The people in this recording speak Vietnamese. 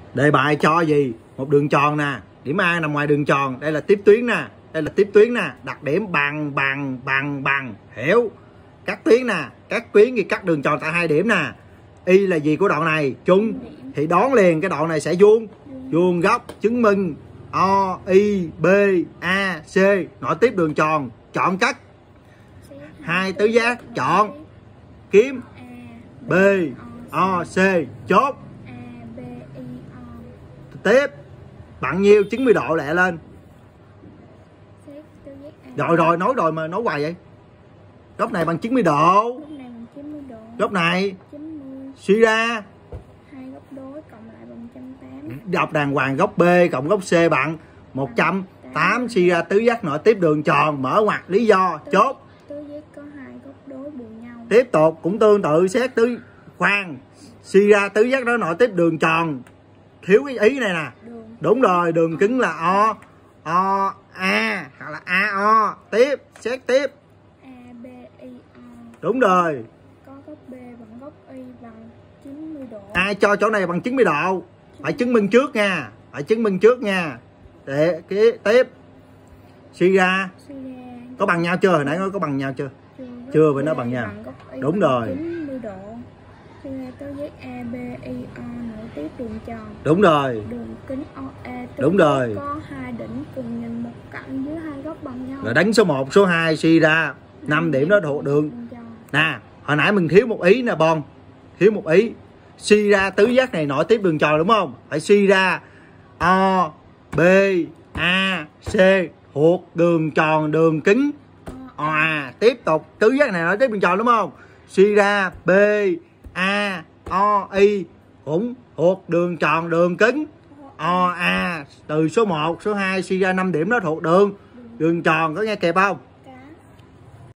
Đề bài cho gì? Một đường tròn nè, điểm A nằm ngoài đường tròn, đây là tiếp tuyến nè, đây là tiếp tuyến nè, đặt điểm bằng, hiểu? Cắt tuyến nè, cắt tuyến thì cắt đường tròn tại 2 điểm nè. Y là gì của đoạn này? Chung. Thì đoán liền cái đoạn này sẽ vuông. Vuông góc, chứng minh O, Y, B, A, C, nối tiếp đường tròn, chọn cách. 2 tứ giác, chọn, kiếm, B, O, C, chốt. Tiếp, bằng nhiêu? 90 độ lẹ lên. Rồi nói rồi mà nói hoài vậy. Góc này bằng 90 độ. Góc này suy ra 2 góc đối cộng lại bằng 180. Đọc đàng hoàng, góc B cộng góc C bằng 180. Suy ra tứ giác nội tiếp đường tròn, mở ngoặc, lý do, chốt. Tứ giác có 2 góc đối bù nhau. Tiếp tục cũng tương tự xét khoan. Suy ra tứ giác đó nội tiếp đường tròn, thiếu cái ý này nè. Đúng rồi, đường cứng là O A hoặc là AO. Tiếp, xét tiếp. A B I O. Đúng rồi. Có góc B bằng góc Y bằng 90 độ. Ai cho chỗ này bằng 90 độ? Phải chứng minh trước nha. Phải chứng minh trước nha. Để tiếp. Suy ra có bằng nhau chưa? Hồi nãy có bằng nhau chưa? Chưa, phải nói bằng nhau. Đúng rồi. 90 độ. Suy ra tứ giác A B I O nội tiếp đường tròn. Đúng rồi. Đường kính OA. Đúng rồi. Có 2 đỉnh cùng nhìn một cạnh dưới 2 góc bằng nhau. Rồi đánh số 1, số 2 suy ra 5 điểm đó thuộc đường. Nè, hồi nãy mình thiếu một ý nè Bon. Thiếu một ý. Suy ra tứ giác này nội tiếp đường tròn đúng không? Phải suy ra O, B, A, C thuộc đường tròn, đường kính OA. Tiếp tục tứ giác này nội tiếp đường tròn đúng không? Suy ra B, A, O, Y cũng thuộc đường tròn, đường kính OA. Từ số 1, số 2 suy ra 5 điểm đó thuộc đường tròn, có nghe kịp không?